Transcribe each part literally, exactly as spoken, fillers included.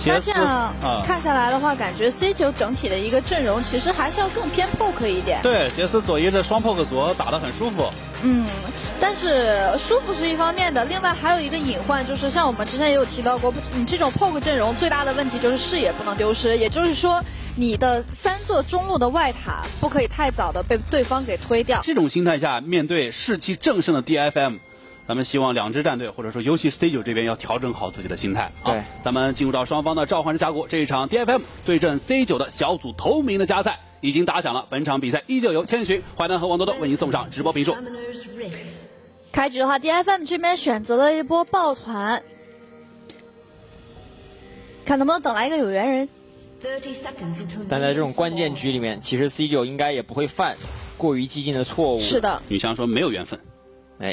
那这样看下来的话，感觉 C 九整体的一个阵容其实还是要更偏 poke 一点。 对，杰斯左一这双 poke 左打得很舒服。 嗯，但是舒服是一方面的，另外还有一个隐患，就是像我们之前也有提到过，你这种 poke 阵容最大的问题就是视野不能丢失，也就是说你的三座中路的外塔不可以太早的被对方给推掉。 这种心态下，面对士气正盛的 D F M。咱们希望两支战队，或者说尤其是 C 九这边要调整好自己的心态。 对， 咱们进入到双方的召唤师峡谷这一场 D F M 对阵 C 九的小组头名的加赛已经打响了。本场比赛依旧由千寻、淮南和王多多为您送上直播评述。 开局的话 ，D F M 这边选择了一波抱团，看能不能等来一个有缘人。 但在这种关键局里面，其实 C 九应该也不会犯过于激进的错误。 是的， 女强说没有缘分。 哎。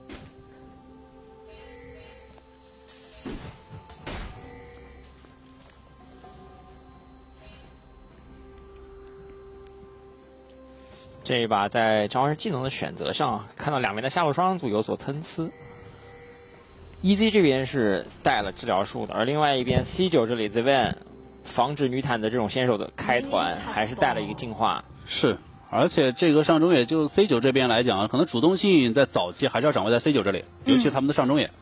这一把在召唤师技能的选择上，看到两边的下路双人组有所参差。E Z 这边是带了治疗术的，而另外一边 C 九这里 Zven 防止女坦的这种先手的开团，还是带了一个净化。 是，而且这个上中野就 C 九这边来讲，可能主动性在早期还是要掌握在 C 九这里，尤其是他们的上中野。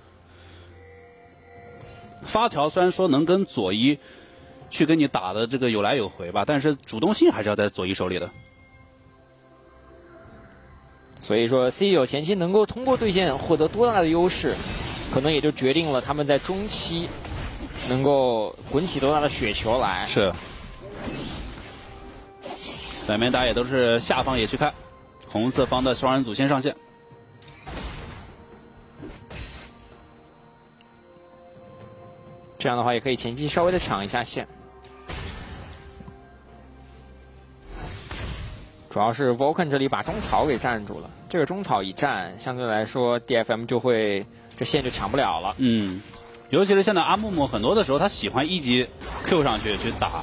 嗯、发条虽然说能跟左一去跟你打的这个有来有回吧，但是主动性还是要在左一手里的。 所以说 C 九前期能够通过对线获得多大的优势，可能也就决定了他们在中期能够滚起多大的雪球来。 是。两边打野都是下方野区开，红色方的双人组先上线。 这样的话也可以前期稍微的抢一下线。主要是 Vulcan 这里把中草给占住了，这个中草一占，相对来说 D F M 就会这线就抢不了了。 嗯，尤其是现在阿木木很多的时候，他喜欢一级 Q 上去去打，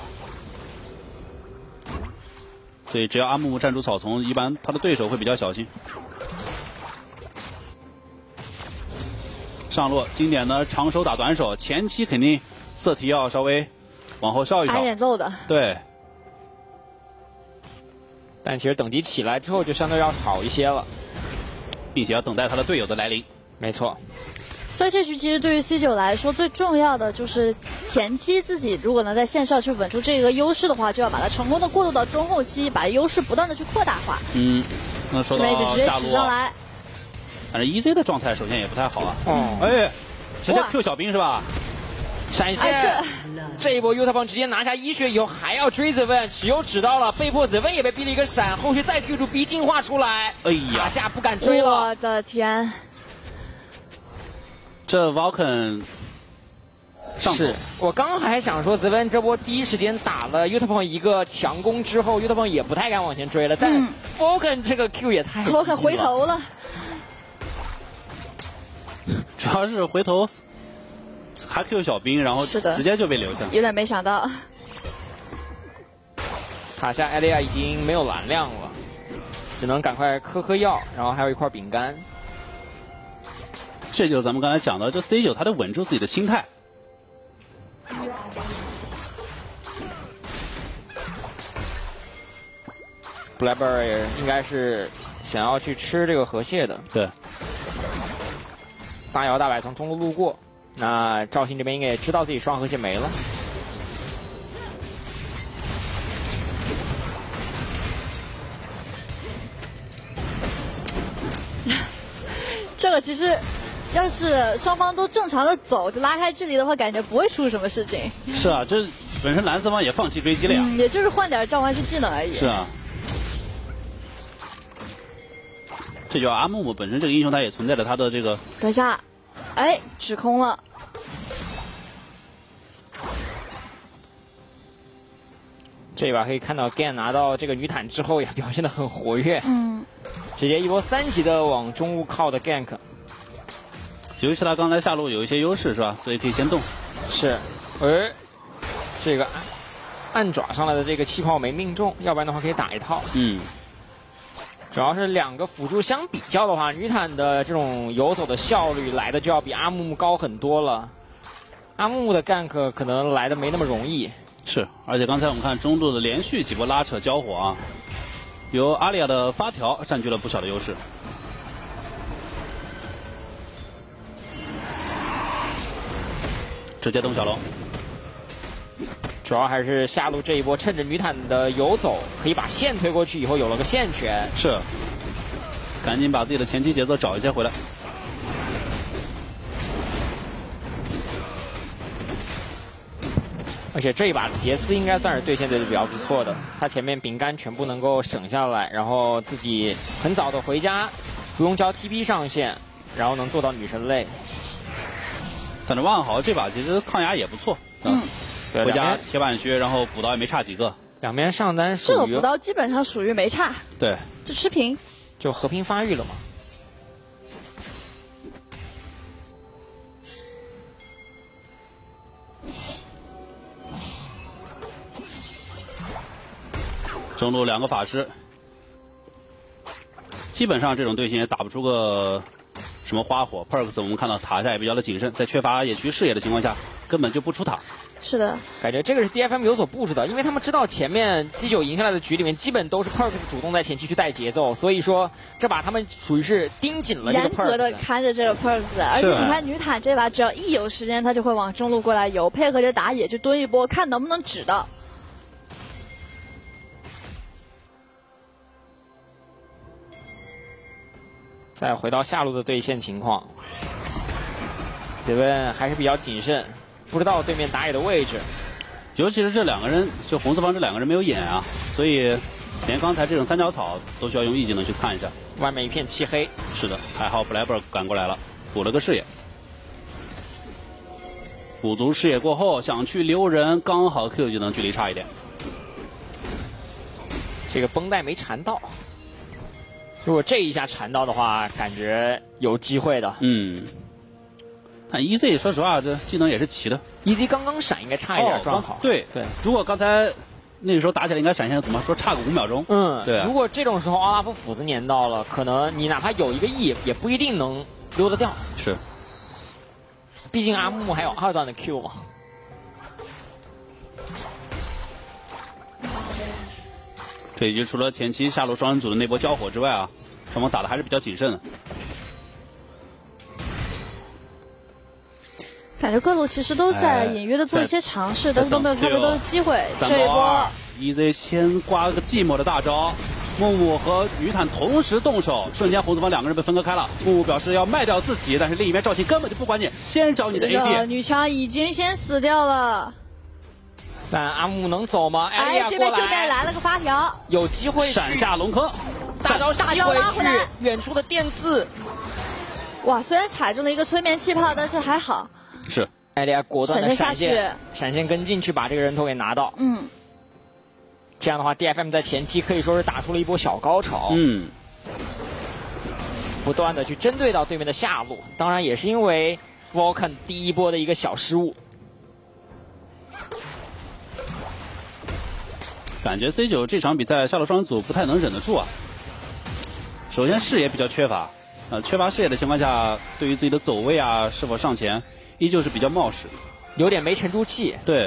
所以只要阿木木站住草丛，一般他的对手会比较小心。上路经典的长手打短手，前期肯定色题要稍微往后稍一稍， 挨演奏的。 对。 但其实等级起来之后就相对要好一些了， 并且要等待他的队友的来临。 没错。 所以这局其实对于 C 九来说，最重要的就是前期自己如果能在线上去稳住这个优势的话，就要把它成功的过渡到中后期，把优势不断的去扩大化。 嗯，那说到这边直接指上来。 但是 E Z 的状态首先也不太好啊。 嗯。 哎，直接 Q 小兵是吧？ 闪现、哎、这, 这一波 U 塔邦直接拿下一血以后还要追 Zven， 只有指到了，被迫 Zven 也被逼了一个闪，后续再 Q 出 B 进化出来， 哎呀， 塔下不敢追了。 我的天， 这 Vulcan 上是我刚还想说 Zven 这波第一时间打了 U 塔邦一个强攻之后 ，U 塔邦也不太敢往前追了，但 Vulcan 这个 Q 也太 Vulcan 回头了， 主要是回头。还 Q 小兵，然后直接就被留下， 有点没想到。 塔下艾利亚已经没有蓝量了，只能赶快嗑嗑药，然后还有一块饼干。 这就是咱们刚才讲的，这 C 九他得稳住自己的心态。 Blackberry 应该是想要去吃这个河蟹的。 对。 大摇大摆从中路路过。那赵鑫这边应该也知道自己双河蟹没了， 这个其实要是双方都正常的走，就拉开距离的话，感觉不会出什么事情。 是啊，这本身蓝色方也放弃追击了呀， 嗯，也就是换点召唤师技能而已。 是啊，这就阿木木本身这个英雄他也存在着他的这个等下。哎，指空了。 这一把可以看到 Gan 拿到这个女坦之后也表现得很活跃， 嗯， 直接一波三级的往中路靠的 gank。 尤其他刚才下路有一些优势是吧？所以可以先动。 是，而这个暗爪上来的这个气泡没命中，要不然的话可以打一套。 嗯。 主要是两个辅助相比较的话，女坦的这种游走的效率来的就要比阿木木高很多了。 阿木木的 gank 可能来的没那么容易。 是，而且刚才我们看中路的连续几波拉扯交火啊，由阿丽亚的发条占据了不小的优势。直接动小龙， 主要还是下路这一波趁着女坦的游走，可以把线推过去，以后有了个线权。 是，赶紧把自己的前期节奏找一些回来。 而且这一把杰斯应该算是对线对的比较不错的，他前面饼干全部能够省下来，然后自己很早的回家，不用交 T P 上线，然后能做到女神类。 但是万豪这把其实抗压也不错，嗯， 对， 回家铁板靴，然后补刀也没差几个。 两边上单属于这个补刀基本上属于没差， 对， 就持平， 就和平发育了嘛。 中路两个法师，基本上这种队形也打不出个什么花火。Perks 我们看到塔下也比较的谨慎，在缺乏野区视野的情况下，根本就不出塔。 是的， 感觉这个是 D F M 有所布置的，因为他们知道前面 C 九赢下来的局里面基本都是 Perks 主动在前期去带节奏，所以说这把他们属于是盯紧了这个 Perks， 严格的看着这个 Perks， 而且你看女坦这把只要一有时间，他就会往中路过来游，配合着打野就蹲一波，看能不能止到。 再回到下路的对线情况，这边还是比较谨慎，不知道对面打野的位置。 尤其是这两个人，就红四方这两个人没有眼啊，所以连刚才这种三角草都需要用 E 技能去看一下。 外面一片漆黑。 是的，还好 Blackbird 赶过来了，补了个视野。补足视野过后，想去留人，刚好 Q 技能距离差一点。 这个绷带没缠到。如果这一下缠到的话，感觉有机会的。 嗯，但 E Z 说实话，这技能也是齐的。 E Z 刚刚闪应该差一点撞好。 哦、对对， 如果刚才那个时候打起来应该闪现，怎么说差个五秒钟？ 嗯， 对、啊。 如果这种时候奥拉夫斧子粘到了，可能你哪怕有一个 E， 也不一定能溜得掉。 是。 毕竟阿木木还有二段的 Q 嘛。 这已经除了前期下路双人组的那波交火之外啊，双方打的还是比较谨慎的。 感觉各路其实都在隐约的做一些尝试，但是都没有太多的机会。这一波 E Z 先刮了个寂寞的大招，木木和女坦同时动手，瞬间红四方两个人被分割开了。木木表示要卖掉自己，但是另一边赵信根本就不管你，先找你的 A D。 女强已经先死掉了。 但阿木能走吗？ 哎，这边这边来了个发条， 有机会闪下龙坑， 大招大招拉回来， 远处的电刺。 哇，虽然踩中了一个催眠气泡，但是还好。 是， 艾利亚果断的闪现， 闪现跟进去把这个人头给拿到。 嗯， 这样的话 ，D F M 在前期可以说是打出了一波小高潮。 嗯， 不断的去针对到对面的下路，当然也是因为 Vulcan 第一波的一个小失误。 感觉 C 九这场比赛下路双人组不太能忍得住啊。首先视野比较缺乏，呃，缺乏视野的情况下，对于自己的走位啊，是否上前，依旧是比较冒失， 有点没沉住气。 对。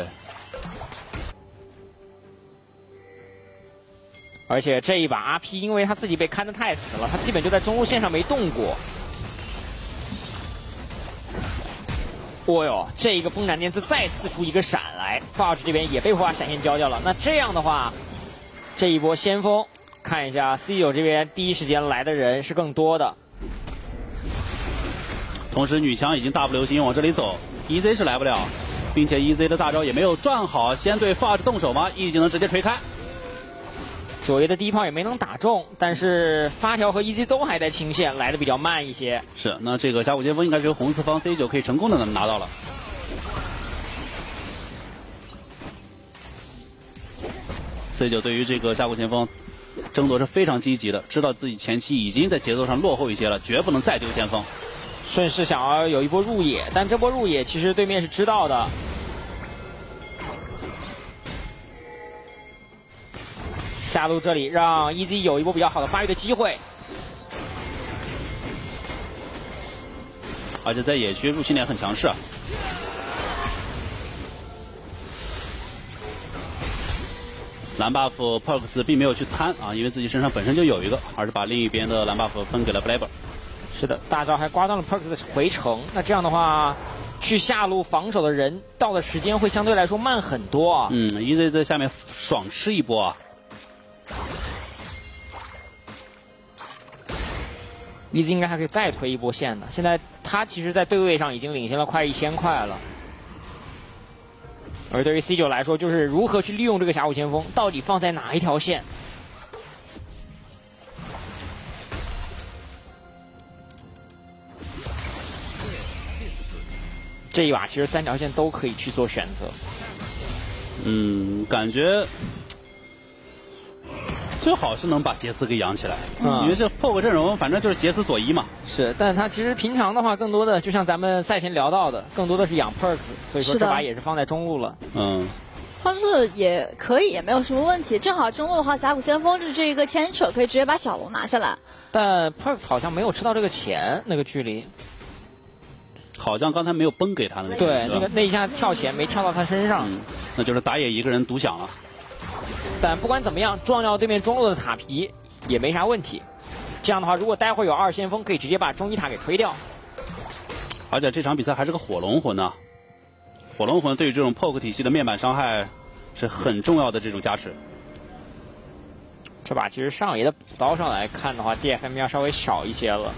而且这一把 R P， 因为他自己被看得太死了，他基本就在中路线上没动过。哦哟，这一个风斩电刺再刺出一个闪来 ，Forge 这边也被花闪现交掉了。那这样的话，这一波先锋，看一下 C 九这边第一时间来的人是更多的。 同时女枪已经大步流星往这里走 ，E Z 是来不了，并且 E Z 的大招也没有转好，先对 Forge 动手吗？一技能直接锤开。 左右的第一炮也没能打中，但是发条和 E Z 都还在清线，来的比较慢一些。 是，那这个峡谷先锋应该是由红四方 C 九可以成功的拿到了。C 九对于这个峡谷前锋争夺是非常积极的，知道自己前期已经在节奏上落后一些了，绝不能再丢先锋。 顺势想要有一波入野，但这波入野其实对面是知道的。下路这里让 E Z 有一波比较好的发育的机会， 而且在野区入侵点很强势啊。 蓝 buff Perks 并没有去贪啊，因为自己身上本身就有一个，而是把另一边的蓝 buff 分给了 Blaber。 是的，大招还刮断了 Perks 的回城，那这样的话，去下路防守的人到的时间会相对来说慢很多啊。 嗯 ，E Z 在下面爽吃一波啊。 E Z 应该还可以再推一波线的，现在他其实在对位上已经领先了快一千块了。而对于 C 九 来说，就是如何去利用这个峡谷前锋，到底放在哪一条线？这一把其实三条线都可以去做选择。 嗯，感觉最好是能把杰斯给养起来，嗯、因为这 P O G 阵容反正就是杰斯佐伊嘛。 是，但他其实平常的话，更多的就像咱们赛前聊到的，更多的是养 Perks， 所以说这把也是放在中路了。 嗯。 方式也可以，也没有什么问题。正好中路的话，峡谷先锋就是这一个牵扯，可以直接把小龙拿下来。 但 Perks 好像没有吃到这个钱，那个距离。 好像刚才没有崩给他的那个。 对，那个那一下跳钱没跳到他身上， 嗯、那就是打野一个人独享了。 但不管怎么样，撞掉对面中路的塔皮也没啥问题。这样的话，如果待会有二先锋，可以直接把中一塔给推掉。 而且这场比赛还是个火龙魂呢、啊。火龙魂对于这种 P O G 体系的面板伤害是很重要的这种加持。 这把其实上野的补刀上来看的话 ，D F M 要稍微少一些了。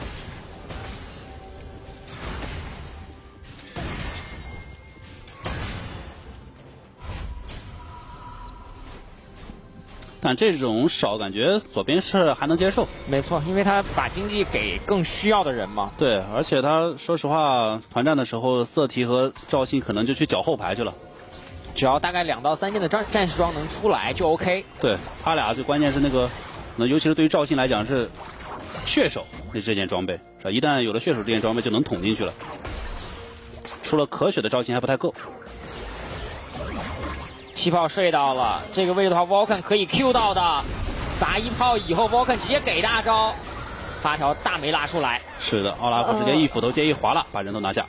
但这种少感觉左边是还能接受。 没错，因为他把经济给更需要的人嘛。 对，而且他说实话，团战的时候色提和赵信可能就去搅后排去了。 只要大概两到三件的战战士装能出来就 OK。 对他俩最关键是那个，那尤其是对于赵信来讲是血手这这件装备，是吧？一旦有了血手这件装备就能捅进去了。除了可血的赵信还不太够。 气泡睡到了，这个位置的话 ，Vulcan 可以 Q 到的，砸一炮以后 ，Vulcan 直接给大招，发条大梅拉出来。 是的，奥拉夫直接一斧头接一划了，把人都拿下。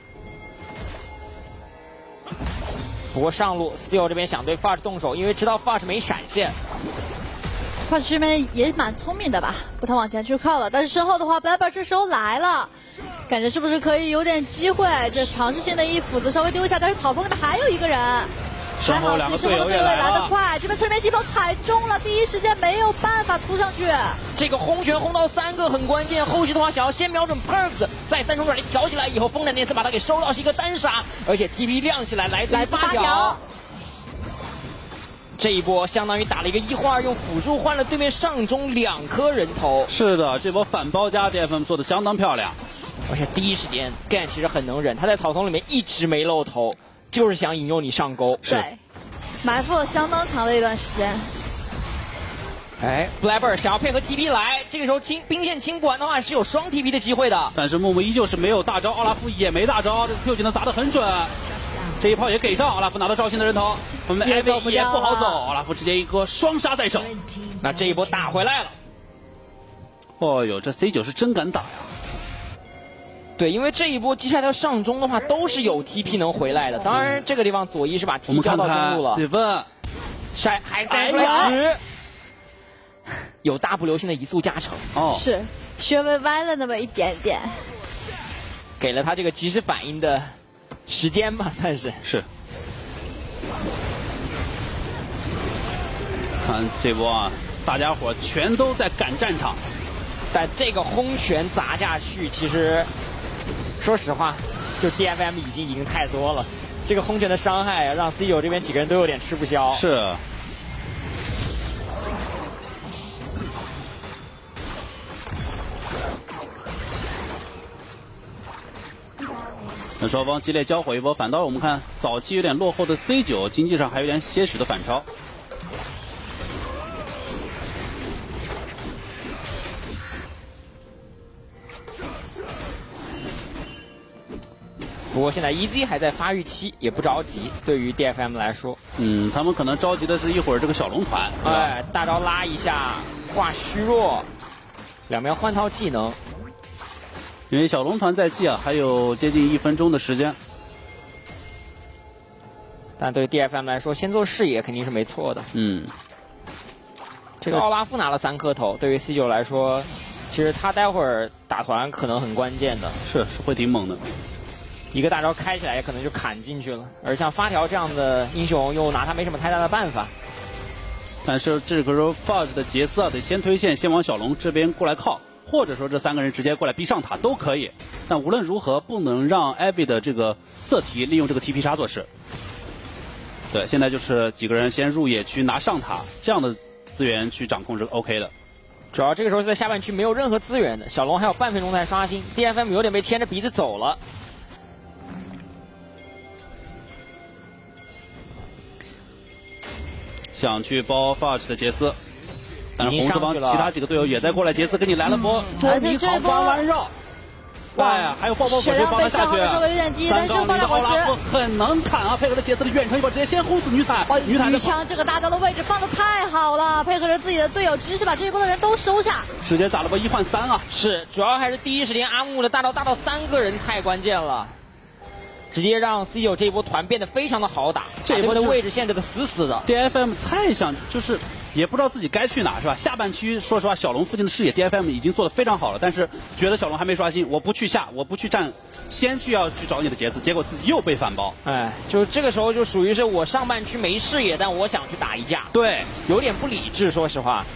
不过上路 Steel 这边想对 Fudge 动手，因为知道 Fudge 没闪现。 Fudge 这边也蛮聪明的吧，不太往前去靠了。但是身后的话 ，Blaber 这时候来了，感觉是不是可以有点机会？这尝试性的一斧子稍微丢一下，但是草丛里面还有一个人。 身后两个队友也来来得快，这边催眠气泡踩中了，第一时间没有办法突上去。 这个轰拳轰到三个很关键，后续的话想要先瞄准 Perks， 在三重转里挑起来以后，风闪电刺把他给收到是一个单杀，而且 T P 亮起来来自于八条。这一波相当于打了一个一换二，用辅助换了对面上中两颗人头。 是的，这波反包夹 D F M 做的相当漂亮， 而且第一时间 Gan 其实很能忍，他在草丛里面一直没露头。就是想引诱你上钩， 对，埋伏了相当长的一段时间。 哎 ，Blaber 想要配合 T P 来，这个时候清兵线清管的话是有双 T P 的机会的。 但是木木依旧是没有大招，奥拉夫也没大招，这个 Q 技能砸得很准，这一炮也给上，奥拉夫拿到赵信的人头，我们 A V 也不好走，奥拉夫直接一个双杀在手。 那这一波打回来了。 哦呦，这 C 九 是真敢打呀！ 对，因为这一波接下来上中的话都是有 T P 能回来的。当然，这个地方左一是把 T 交到中路了。 这份闪还闪出来十，有大步流星的移速加成。 哦， 是稍微歪了那么一点点， 给了他这个及时反应的时间吧，算是。 是。看这波啊，大家伙全都在赶战场， 但这个轰拳砸下去，其实。说实话，就 D F M 已经已经太多了，这个轰拳的伤害让 C 九 这边几个人都有点吃不消。 是。那双方激烈交火一波，反倒我们看早期有点落后的 C 九 经济上还有点些许的反超。 不过现在 E Z 还在发育期，也不着急。对于 D F M 来说， 嗯，他们可能着急的是一会儿这个小龙团， 哎，大招拉一下，挂虚弱，两边换套技能。 因为小龙团在即啊，还有接近一分钟的时间。 但对于 D F M 来说，先做视野肯定是没错的。 嗯， 这个奥拉夫拿了三颗头，对于 C 九来说，其实他待会儿打团可能很关键的。 是是会挺猛的， 一个大招开起来，可能就砍进去了。而像发条这样的英雄，又拿他没什么太大的办法。 但是这个时候 Fudge 的杰斯啊，得先推线，先往小龙这边过来靠，或者说这三个人直接过来逼上塔都可以。但无论如何，不能让 Abby 的这个色提利用这个 T P 杀做事。对，现在就是几个人先入野区拿上塔，这样的资源去掌控是 OK 的。 主要这个时候在下半区没有任何资源的，小龙还有半分钟才刷新 ，D F M 有点被牵着鼻子走了。 想去包 Fudge 的杰斯，但是红色帮其已经上去了他几个队友也在过来，杰斯给你来了波捉迷藏而且这一波弯弯绕。哎呀，还有爆爆血火球帮他下去量被消耗的稍微有点低，但是三杠零的爆炸火石奥拉夫很能砍啊，配合着杰斯的远程一波直接先轰死女坦， 哇， 女坦的女枪这个大招的位置放的太好了，配合着自己的队友，直接把这一波的人都收下。 直接打了波一换三啊！ 是，主要还是第一时间阿木的大招大到三个人太关键了，直接让 C 九这一波团变得非常的好打， 这一波就把他们的位置限制的死死的。 D F M 太想就是也不知道自己该去哪是吧？下半区说实话，小龙附近的视野 D F M 已经做得非常好了，但是觉得小龙还没刷新，我不去下，我不去站，先去要去找你的杰斯，结果自己又被反包。 哎，就这个时候就属于是我上半区没视野，但我想去打一架， 对， 有点不理智，说实话。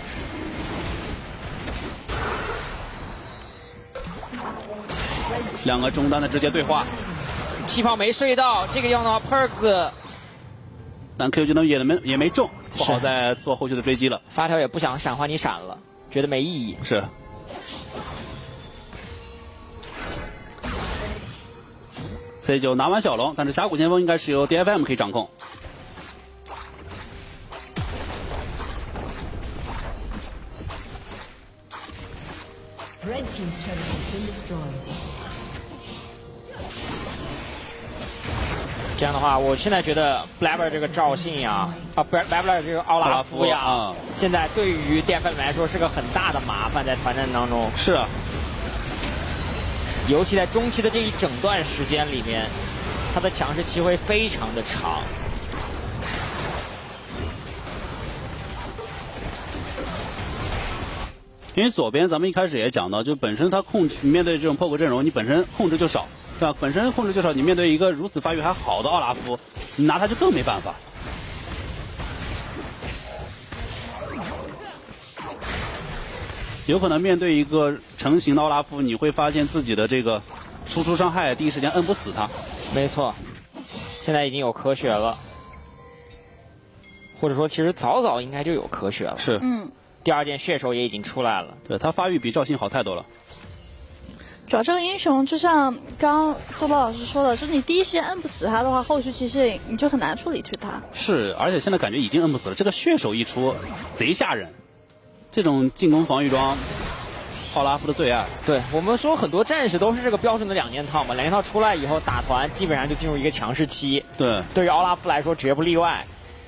两个中单的直接对话， 气泡没睡到，这个地方的话 ，Perks 但 Q 技能也没也没中，不好再做后续的追击了。 发条也不想闪换你闪了，觉得没意义。 是。C 九拿完小龙，但是峡谷前锋应该是由 D F M 可以掌控。 Red team's turret has been destroyed. 这样的话，我现在觉得 Blabber 这个赵信呀，啊，不是 Blabber 这个奥拉夫呀， 奥拉夫啊现在对于 D F M 来说是个很大的麻烦，在团战当中， 是啊， 尤其在中期的这一整段时间里面，他的强势期会非常的长。 因为左边咱们一开始也讲到，就本身他控制面对这种 poke 阵容，你本身控制就少，对吧？本身控制就少，你面对一个如此发育还好的奥拉夫，你拿他就更没办法。有可能面对一个成型的奥拉夫，你会发现自己的这个输出伤害第一时间摁不死他。 没错，现在已经有科学了，或者说其实早早应该就有科学了。 是， 嗯。 第二件血手也已经出来了， 对他发育比赵信好太多了。 主要这个英雄就像刚刚豆豆老师说的，就是你第一时间摁不死他的话，后续其实你就很难处理去他。 是，而且现在感觉已经摁不死了。这个血手一出，贼吓人。这种进攻防御装，奥拉夫的最爱。 对我们说很多战士都是这个标准的两件套嘛，两件套出来以后打团基本上就进入一个强势期。 对， 对于奥拉夫来说绝不例外。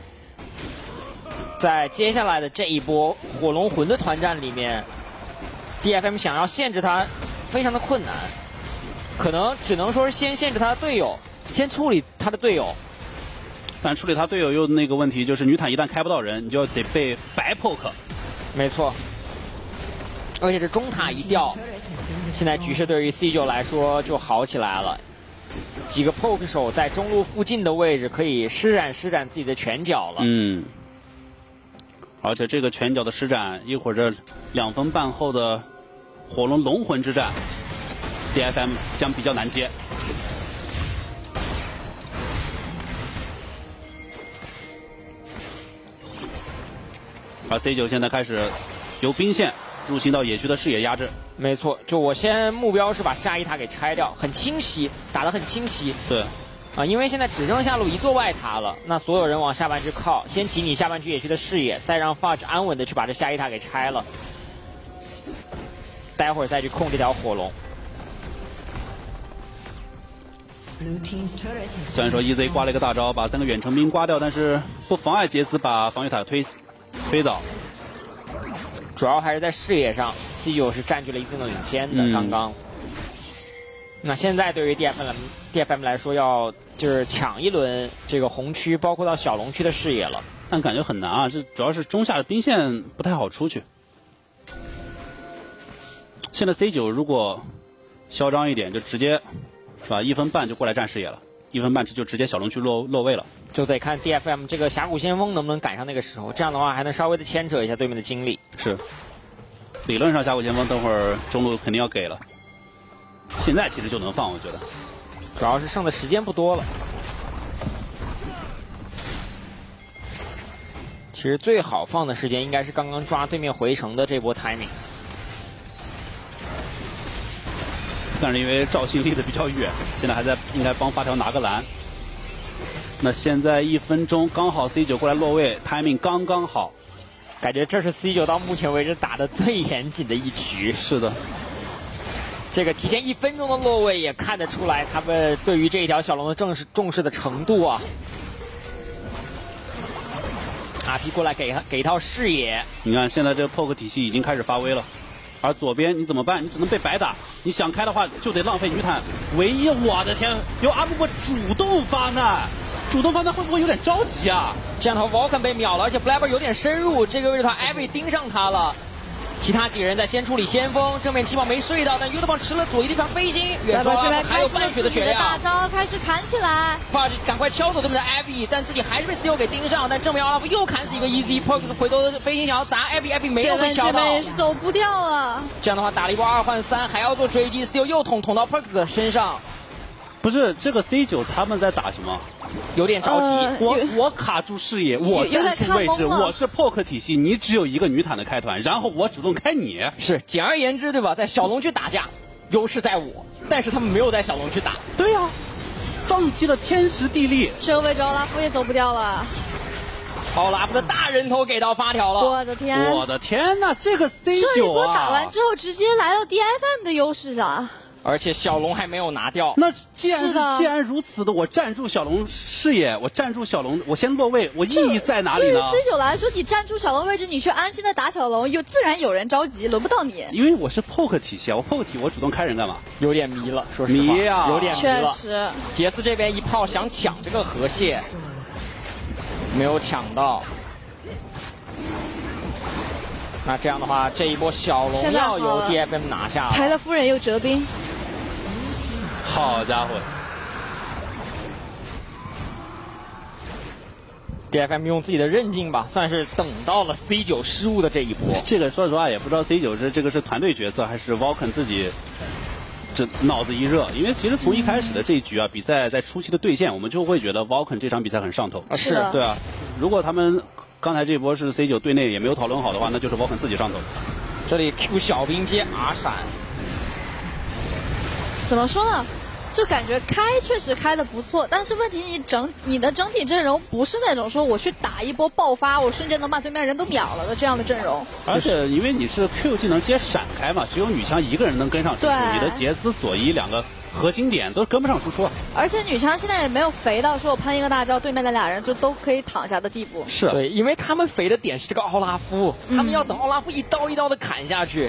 在接下来的这一波火龙魂的团战里面 ，D F M 想要限制他，非常的困难，可能只能说是先限制他的队友，先处理他的队友。 但处理他队友又那个问题，就是女坦一旦开不到人，你就得被白 poke。 没错，而且这中塔一掉，现在局势对于 C 九来说就好起来了。几个 poke 手在中路附近的位置可以施展施展自己的拳脚了。 嗯。而且这个拳脚的施展，一会儿这两分半后的火龙龙魂之战 ，D F M 将比较难接。而 C 九现在开始由兵线入侵到野区的视野压制。 没错，就我先目标是把下一塔给拆掉，很清晰，打得很清晰。 对。 啊，因为现在只剩下路一座外塔了，那所有人往下半区靠，先挤你下半区野区的视野，再让 Fudge 安稳的去把这下一塔给拆了，待会儿再去控这条火龙。 虽然说 E Z 挂了一个大招，把三个远程兵刮掉，但是不妨碍杰斯把防御塔推推倒。 主要还是在视野上 ，C 九是占据了一定的领先的。嗯、刚刚，那现在对于 D F M D F M 来说，要就是抢一轮这个红区，包括到小龙区的视野了。 但感觉很难啊，这主要是中下的兵线不太好出去。现在 C 九 如果嚣张一点，就直接是吧，一分半就过来占视野了，一分半就直接小龙去落落位了， 就得看 D F M 这个峡谷先锋能不能赶上那个时候，这样的话还能稍微的牵扯一下对面的精力。 是，理论上峡谷先锋等会儿中路肯定要给了，现在其实就能放，我觉得， 主要是剩的时间不多了。其实最好放的时间应该是刚刚抓对面回城的这波 timing。 但是因为赵信离得比较远，现在还在应该帮发条拿个蓝。那现在一分钟刚好 C 九 过来落位 ，timing 刚刚好， 感觉这是 C 九 到目前为止打的最严谨的一局。 是的， 这个提前一分钟的落位也看得出来，他们对于这一条小龙的重视重视的程度啊。R P 过来给给一套视野， 你看现在这个 poke 体系已经开始发威了。而左边你怎么办？你只能被白打。你想开的话，就得浪费女坦。唯一，我的天，由阿布布主动发难，主动发难会不会有点着急啊？ 这样的话 ，Vulcan 被秒了，而且 Blabber 有点深入，这个位置的话 ，Abby 盯上他了。其他几个人在先处理先锋，正面气泡没睡到，但 Udoban 吃了左翼的一条飞星，远处还有半血的血量。 大招开始砍起来， 发赶快敲走对面的 Abby， 但自己还是被 Steel 给盯上，但正面奥拉夫又砍死一个 Easy，Perkz 回头的飞行想要砸 Abby，Abby 没有被敲到， 也是走不掉了。 这样的话打了一波二换三，还要做追击 ，Steel 又捅捅到 Perkz 的身上。 不是这个 C 九 他们在打什么？ 有点着急， 呃、 我我卡住视野，我站住位置，我是 poke 体系，你只有一个女坦的开团，然后我主动开你。 是，简而言之，对吧？在小龙区打架，优势在我，但是他们没有在小龙区打。 对呀、啊，放弃了天时地利。 这个位置奥拉夫也走不掉了。 奥拉夫的大人头给到发条了， 我的天！ 我的天呐，这个 C 九 啊！ 这一波打完之后，直接来到 D F M 的优势上。 而且小龙还没有拿掉。 那既然是的既然如此的，我站住小龙视野，我站住小龙，我先落位，我意义在哪里呢？ 对于 C 九 来说，你站住小龙位置，你去安心的打小龙，有自然有人着急，轮不到你。 因为我是 poke 体系啊，我 poke 体，我主动开人干嘛？ 有点迷了，说实话， 迷啊， 有点迷了。 确实， 杰斯这边一炮想抢这个河蟹，没有抢到。那这样的话，这一波小龙要由 D F M 拿下了。 排了夫人又折兵。 好家伙 ！D F M 用自己的韧劲吧，算是等到了 C 九 失误的这一波。 这个说实话也不知道 C 九 是这个是团队角色还是 Vulcan 自己这脑子一热，因为其实从一开始的这一局啊，比赛在初期的对线，我们就会觉得 Vulcan 这场比赛很上头。 啊、是， 对啊。如果他们刚才这波是 C 九 队内也没有讨论好的话，那就是 Vulcan 自己上头。 这里 Q 小兵接 R 闪。 怎么说呢？就感觉开确实开的不错，但是问题你整你的整体阵容不是那种说我去打一波爆发，我瞬间能把对面人都秒了的这样的阵容。 而且因为你是 Q 技能接闪开嘛，只有女枪一个人能跟上输出，你的杰斯左一两个核心点都跟不上输出。 而且女枪现在也没有肥到说我喷一个大招，对面的俩人就都可以躺下的地步。 是、啊， 对，因为他们肥的点是这个奥拉夫， 嗯、 他们要等奥拉夫一刀一刀的砍下去。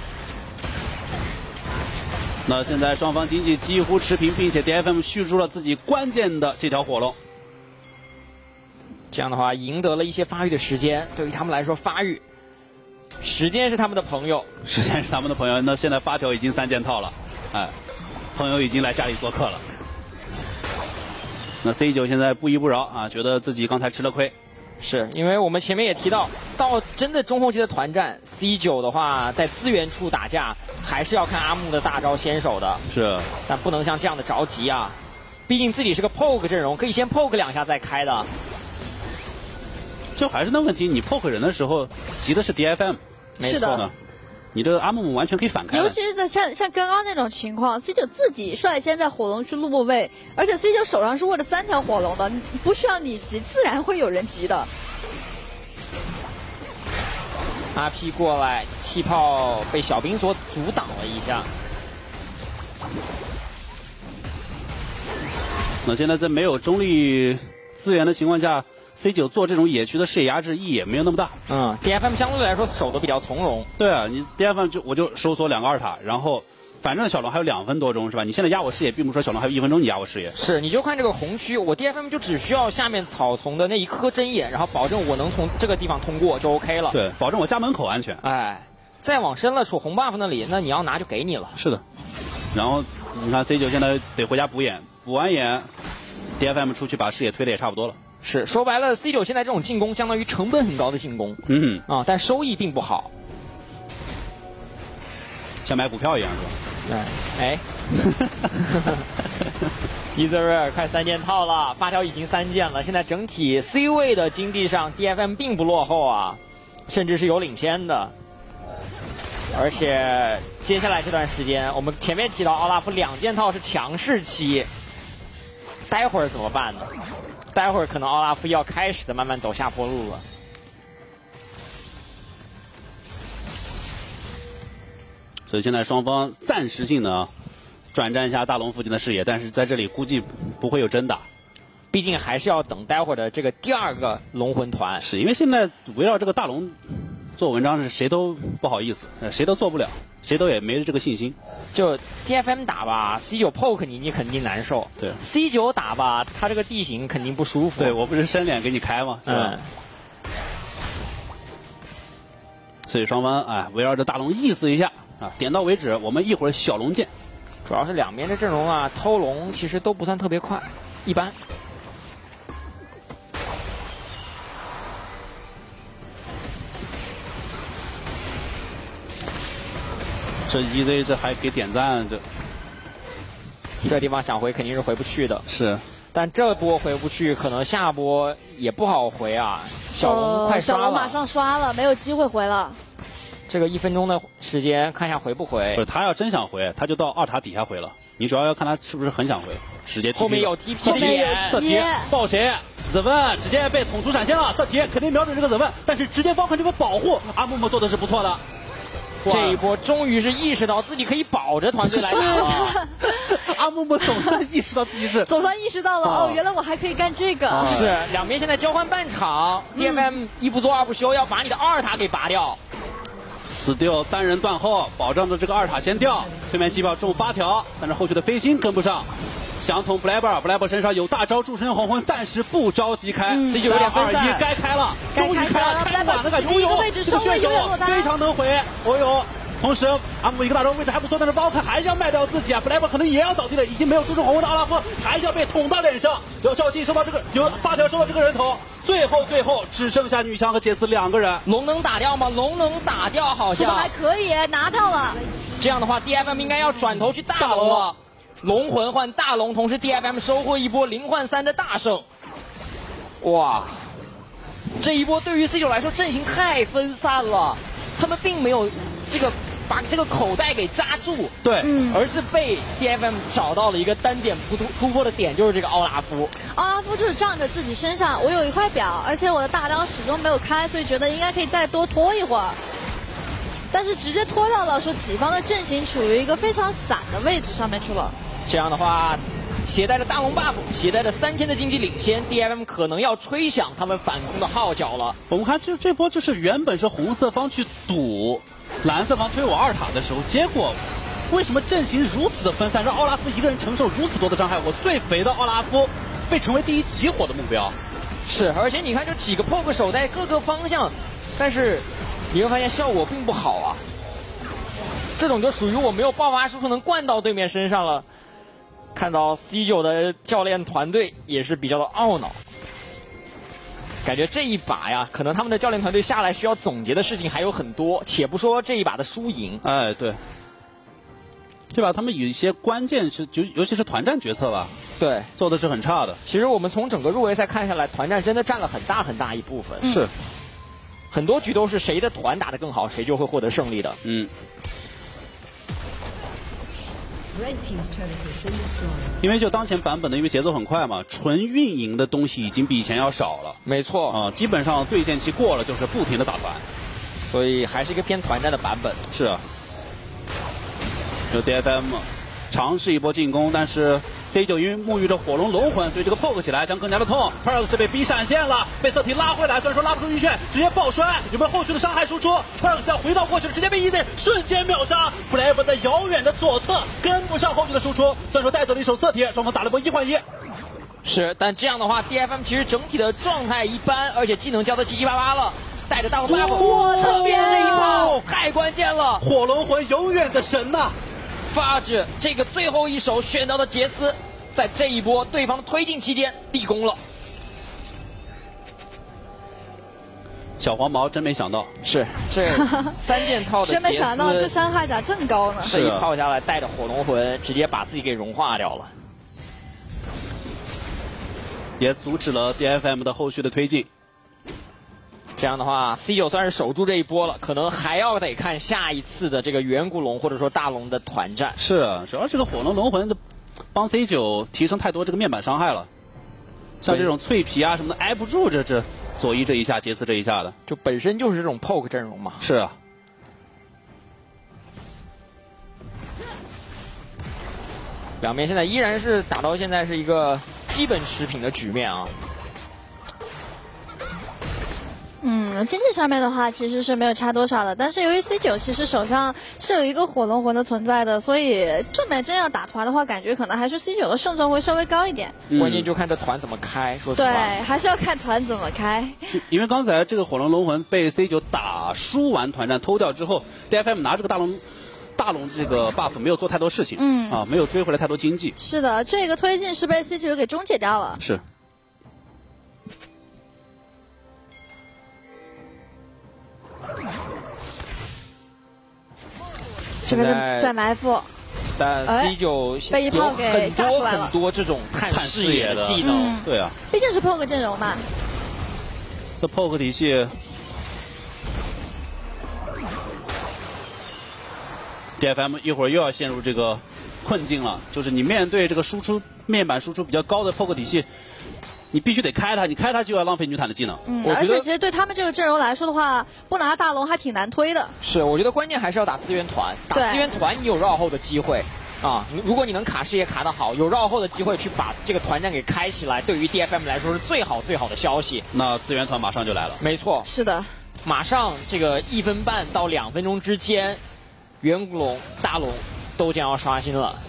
那现在双方经济几乎持平，并且 D F M 续住了自己关键的这条火龙。 这样的话，赢得了一些发育的时间。对于他们来说，发育时间是他们的朋友， 时间是他们的朋友。那现在发条已经三件套了，哎，朋友已经来家里做客了。那 C 九 现在不依不饶啊，觉得自己刚才吃了亏。 是因为我们前面也提到，到真的中后期的团战 ，C 九 的话在资源处打架，还是要看阿木的大招先手的。 是， 但不能像这样的着急啊，毕竟自己是个 poke 阵容，可以先 poke 两下再开的。 就还是那问题，你 poke 人的时候急的是 D F M， 是的。 你这个阿木木完全可以反开， 尤其是在像像刚刚那种情况 ，C 九 自己率先在火龙区落位，而且 C 九 手上是握着三条火龙的，不需要你急，自然会有人急的。 R P 过来，气泡被小兵所阻挡了一下。 那现在在没有中立资源的情况下 ，C 九 做这种野区的视野压制意义也没有那么大。 嗯 ，D F M 相对来说守得比较从容。 对啊，你 D F M 就我就收缩两个二塔，然后反正小龙还有两分多钟是吧？你现在压我视野，并不是说小龙还有一分钟你压我视野。 是，你就看这个红区，我 D F M 就只需要下面草丛的那一颗针眼，然后保证我能从这个地方通过就 OK 了。 对，保证我家门口安全。 哎，再往深了处红 buff 那里，那你要拿就给你了。 是的。然后你看 C 九现在得回家补眼，补完眼 ，D F M 出去把视野推的也差不多了。 是，说白了 ，C 九现在这种进攻相当于成本很高的进攻， 嗯啊，但收益并不好， 像买股票一样是吧？ 哎哎，伊泽瑞尔快三件套了，发条已经三件了，现在整体 C 位的经济上 ，D F M 并不落后啊，甚至是有领先的。而且接下来这段时间，我们前面提到奥拉夫两件套是强势期，待会儿怎么办呢？待会儿可能奥拉夫要开始的慢慢走下坡路了。 所以现在双方暂时性的转战一下大龙附近的视野，但是在这里估计不会有真打， 毕竟还是要等待会儿的这个第二个龙魂团。 是因为现在围绕这个大龙做文章是谁都不好意思，谁都做不了，谁都也没这个信心。 就 D F M 打吧 ，C 九 poke 你，你肯定难受。 对 ，C 九 打吧，他这个地形肯定不舒服。 对我不是伸脸给你开吗？是吧？ 嗯。 所以双方哎围绕着大龙意思一下啊，点到为止。我们一会儿小龙见。 主要是两边的阵容啊，偷龙其实都不算特别快，一般。 这 E Z 这还给点赞，这这地方想回肯定是回不去的。 是， 但这波回不去，可能下波也不好回啊。小龙快刷了， 呃、小龙马上刷了，没有机会回了。 这个一分钟的时间，看一下回不回。 不是他要真想回，他就到二塔底下回了。你主要要看他是不是很想回，直接 T P 后面有 T P 的眼， 色提爆谁？子问直接被捅出闪现了，色提肯定瞄准这个子问，但是直接包含这个保护，阿木木做的是不错的。 这一波终于是意识到自己可以保着团队来打了。 阿木木总算意识到自己是， 总算意识到了、啊、哦，原来我还可以干这个。 啊、是两边现在交换半场、嗯、，D F M 一不做二不休，要把你的二塔给拔掉。 死掉单人断后，保障着这个二塔先掉。对面气泡中发条，但是后续的飞星跟不上。想捅布莱伯尔，布莱伯身上有大招诸神黄昏，暂时不着急开。 嗯、 C 九有点分散， 该开了， 该终于开了，开晚了，感觉悠悠，这个选手非常能回，哦呦。同时，阿姆一个大招位置还不错，但是包克还是要卖掉自己啊！布莱伯可能也要倒地了，已经没有诸神黄昏的阿拉夫还是要被捅到脸上。有赵信收到这个，有发条收到这个人头，最后最后只剩下女枪和杰斯两个人。 龙能打掉吗？龙能打掉，好像还可以拿到了。 这样的话 ，D F M 应该要转头去大龙了。龙魂换大龙，同时 D F M 收获一波零换三的大胜。哇，这一波对于 C 九来说阵型太分散了，他们并没有这个。把这个口袋给扎住， 对， 嗯， 而是被 D F M 找到了一个单点突突破的点，就是这个奥拉夫。 奥拉夫就是仗着自己身上我有一块表，而且我的大招始终没有开，所以觉得应该可以再多拖一会儿。但是直接拖到了说己方的阵型处于一个非常散的位置上面去了。 这样的话，携带着大龙 buff， 携带着三千的经济领先 ，D F M 可能要吹响他们反攻的号角了。 我们看这这波就是原本是红色方去赌。蓝色方推我二塔的时候，结果为什么阵型如此的分散，让奥拉夫一个人承受如此多的伤害？我最肥的奥拉夫被成为第一起火的目标。 是，而且你看这几个 poke 手在各个方向，但是你会发现效果并不好啊。这种就属于我没有爆发输出能灌到对面身上了。看到 C 九的教练团队也是比较的懊恼。感觉这一把呀，可能他们的教练团队下来需要总结的事情还有很多，且不说这一把的输赢。 哎，对，这把他们有一些关键是，就尤其是团战决策吧， 对， 做的是很差的。 其实我们从整个入围赛看下来，团战真的占了很大很大一部分。 嗯、是， 很多局都是谁的团打得更好，谁就会获得胜利的。 嗯。因为就当前版本的，因为节奏很快嘛，纯运营的东西已经比以前要少了。 没错啊、呃，基本上对线期过了就是不停的打团， 所以还是一个偏团战的版本。 是啊，有 D F M 尝试一波进攻，但是 C 九因为沐浴着火龙龙魂，所以这个 poke 起来将更加的痛。Perks 被逼闪现了，被色体拉回来，虽然说拉不出晕眩，直接爆摔，有没有后续的伤害输出 ？Perks 要回到过去了，直接被 E Z 瞬间秒杀。Flame 在遥远的左侧跟不上后续的输出，虽然说带走了一手色体，双方打了波一换一。 是，但这样的话 ，D F M 其实整体的状态一般，而且技能交得七七八八了，带着大龙发火，侧边这一炮太关键了， 火龙魂永远的神呐、啊！ 发质这个最后一手选到的杰斯，在这一波对方的推进期间立功了。 小黄毛真没想到， 是这三件套的杰斯， 真没想到这伤害咋这么高呢？ 这一炮下来，带着火龙魂直接把自己给融化掉了。 也阻止了 D F M 的后续的推进。 这样的话 ，C 九算是守住这一波了，可能还要得看下一次的这个远古龙或者说大龙的团战。 是啊，主要这个火龙龙魂的帮 C 九提升太多这个面板伤害了，像这种脆皮啊什么的挨不住这这左一这一下，杰斯这一下的， 就本身就是这种 poke 阵容嘛。 是啊。 两边现在依然是打到现在是一个基本持平的局面啊。 嗯，经济上面的话其实是没有差多少的，但是由于 C 九其实手上是有一个火龙魂的存在的，所以正面真要打团的话，感觉可能还是 C 九的胜算会稍微高一点。 嗯、 关键就看这团怎么开，说实话。 对，还是要看团怎么开。 因为刚才这个火龙龙魂被 C 九打输完团战偷掉之后 ，D F M 拿这个大龙。大龙这个 buff 没有做太多事情， 嗯啊，没有追回来太多经济。 是的，这个推进是被 C 九给终结掉了。 是。 这边在在埋伏， 但 C 九被一炮给炸出来了。 很多这种探视野的技能， 嗯、 对啊， 毕竟是 poke 阵容嘛。 这 poke 体系。D F M 一会儿又要陷入这个困境了，就是你面对这个输出面板输出比较高的 poke 体系，你必须得开它，你开它就要浪费女坦的技能。 嗯，而且其实对他们这个阵容来说的话，不拿大龙还挺难推的。 是，我觉得关键还是要打资源团，打资源团你有绕后的机会啊。如果你能卡视野卡得好，有绕后的机会去把这个团战给开起来，对于 D F M 来说是最好最好的消息。 那资源团马上就来了。 没错， 是的， 马上这个一分半到两分钟之间。远古龙、大龙都将要刷新了，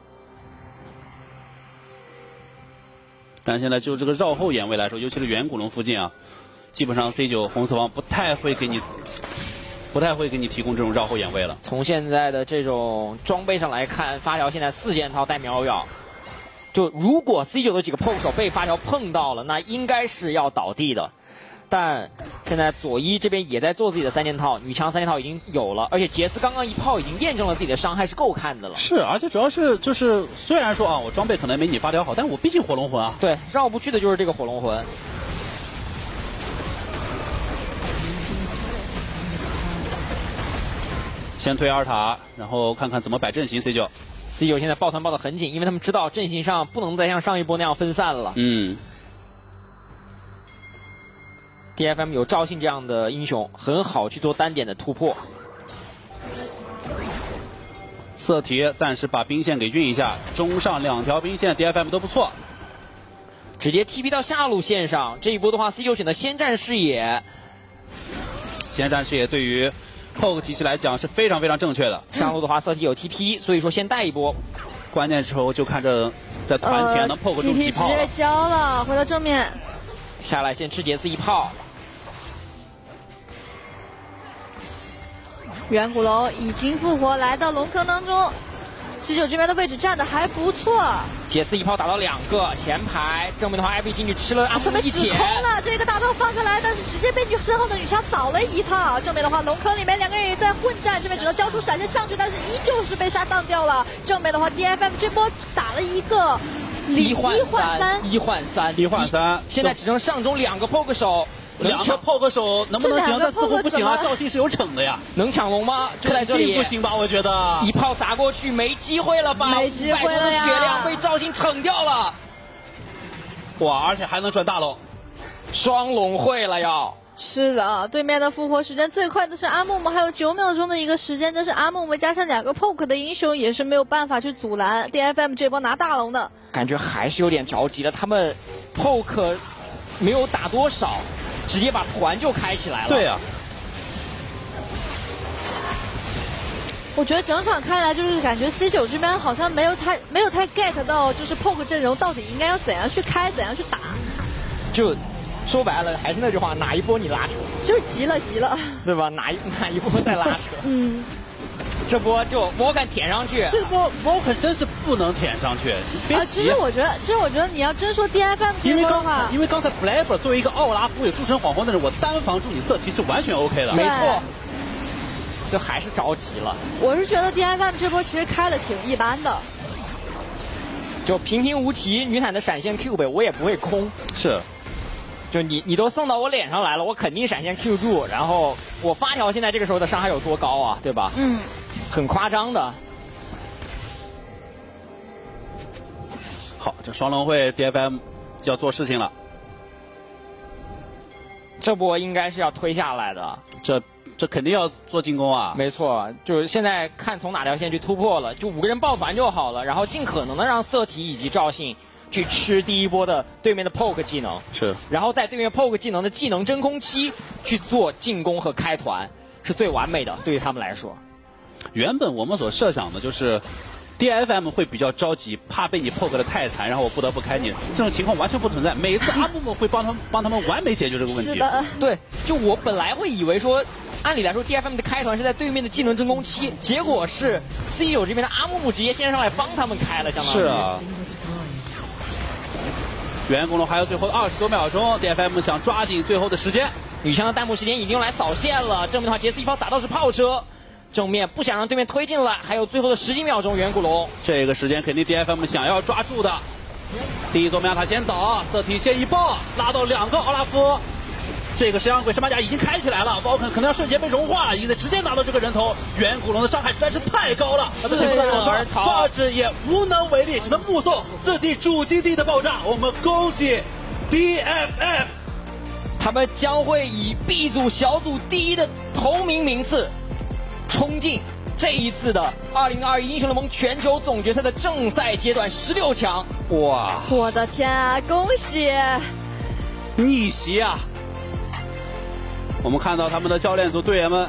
但现在就这个绕后眼位来说，尤其是远古龙附近啊，基本上 C 九红四方不太会给你，不太会给你提供这种绕后眼位了。 从现在的这种装备上来看，发条现在四件套带秒秒，就如果 C 九的几个 poke 手被发条碰到了，那应该是要倒地的。但现在左一这边也在做自己的三件套，女枪三件套已经有了，而且杰斯刚刚一炮已经验证了自己的伤害是够看的了。 是，而且主要是就是虽然说啊，我装备可能没你发条好，但我毕竟火龙魂啊。 对，绕不去的就是这个火龙魂。 先推二塔，然后看看怎么摆阵型。C 九 C 九现在抱团抱得很紧，因为他们知道阵型上不能再像上一波那样分散了。 嗯。 D F M 有赵信这样的英雄，很好去做单点的突破。 色提暂时把兵线给运一下，中上两条兵线 D F M 都不错。 直接 T P 到下路线上，这一波的话 C 九选择先占视野。 先占视野对于 poke 体系来讲是非常非常正确的。 上路的话色提有 T P， 所以说先带一波。 关键时候就看着在团前能 poke 住几炮。 T P 直接交了，回到正面。 下来先吃杰斯一炮。 远古龙已经复活，来到龙坑当中。C 九这边的位置站的还不错。 杰斯一炮打到两个，前排正面的话 ，I B 进去吃了阿姆一血。 空了，这个大炮放下来，但是直接被女身后的女枪扫了一套。正面的话，龙坑里面两个人也在混战，这边只能交出闪现上去，但是依旧是被杀当掉了。正面的话 ，D F M 这波打了一个一换三， 一换三， 一换三， 现在只剩上中两个 poke 手。 两个 poke 手能不能行？但似乎不行啊！赵信是有逞的呀， 能抢龙吗？就在这里， 不行吧？我觉得一炮砸过去，没机会了吧？ 没机会了呀！ 血量被赵信逞掉了， 哇！而且还能转大龙， 双龙会了要。 是的，对面的复活时间最快的是阿木木，还有九秒钟的一个时间，但是阿木木加上两个 poke 的英雄也是没有办法去阻拦 D F M 这波拿大龙的。 感觉还是有点着急了，他们 poke 没有打多少，直接把团就开起来了。 对啊。 我觉得整场看来就是感觉 C 九这边好像没有太没有太 get 到，就是 poke 阵容到底应该要怎样去开，怎样去打。 就说白了还是那句话，哪一波你拉扯， 就是急了急了， 对吧？哪一哪一波再拉扯？ 嗯， 这波就沃肯舔上去， 这波沃肯真是不能舔上去。 啊，其实我觉得，其实我觉得你要真说 D F M 这波的话， 因为刚才 Blaber 作为一个奥拉夫有诸神黄昏的人，我单防住你色提是完全 OK 的。 没错。这还是着急了。 我是觉得 D F M 这波其实开的挺一般的， 就平平无奇。女坦的闪现 Q 呗，我也不会空。 是， 就你你都送到我脸上来了，我肯定闪现 Q 住。然后我发条现在这个时候的伤害有多高啊，对吧？ 嗯， 很夸张的。 好，这双龙会 D F M 就要做事情了。 这波应该是要推下来的。 这。这肯定要做进攻啊！ 没错，就是现在看从哪条线去突破了，就五个人抱团就好了，然后尽可能的让色提以及赵信去吃第一波的对面的 poke 技能， 是， 然后在对面 poke 技能的技能真空期去做进攻和开团，是最完美的，对于他们来说。 原本我们所设想的就是D F M 会比较着急，怕被你 poke 的太残，然后我不得不开你。这种情况完全不存在，每次阿木木会帮他们帮他们完美解决这个问题。 是的， 对，就我本来会以为说。按理来说 ，D F M 的开团是在对面的技能真空期，结果是 C 九这边的阿木木直接先上来帮他们开了，相当于。 是啊。远公路还有最后二十多秒钟 ，D F M 想抓紧最后的时间。 女枪的弹幕时间已经用来扫线了，正面的话杰斯一炮打到是炮车，正面不想让对面推进来，还有最后的十几秒钟，远古龙这个时间肯定 D F M 想要抓住的。第一座妙塔先倒，色体先一爆，拉到两个奥拉夫。这个神阳鬼神马甲已经开起来了，沃肯可能要瞬间被融化了，已经直接拿到这个人头。远古龙的伤害实在是太高了， 四分而逃， 发质也无能为力，只能目送自己主基地的爆炸。我们恭喜 D F M， 他们将会以 B 组小组第一的头名名次，冲进这一次的二零二一英雄联盟全球总决赛的正赛阶段十六强。 哇！ 我的天啊，恭喜！ 逆袭啊！我们看到他们的教练组队员们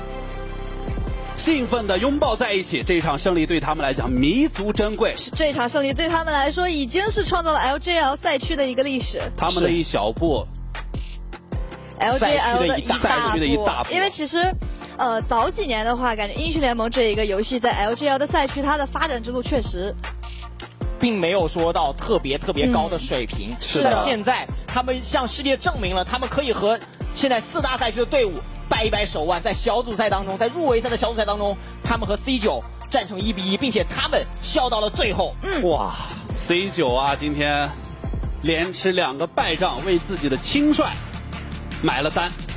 兴奋地拥抱在一起，这场胜利对他们来讲弥足珍贵。 是这场胜利对他们来说已经是创造了 L J L 赛区的一个历史。 他们的一小步 ，L J L 的一大赛区的一大步。 因为其实，呃，早几年的话，感觉英雄联盟这一个游戏在 L J L 的赛区，它的发展之路确实并没有说到特别特别高的水平。 嗯、是的。 但现在他们向世界证明了，他们可以和现在四大赛区的队伍掰一掰手腕，在小组赛当中，在入围赛的小组赛当中，他们和 C 九战成一比一，并且他们笑到了最后。 嗯、 哇 ，C 九啊，今天连吃两个败仗，为自己的轻率买了单。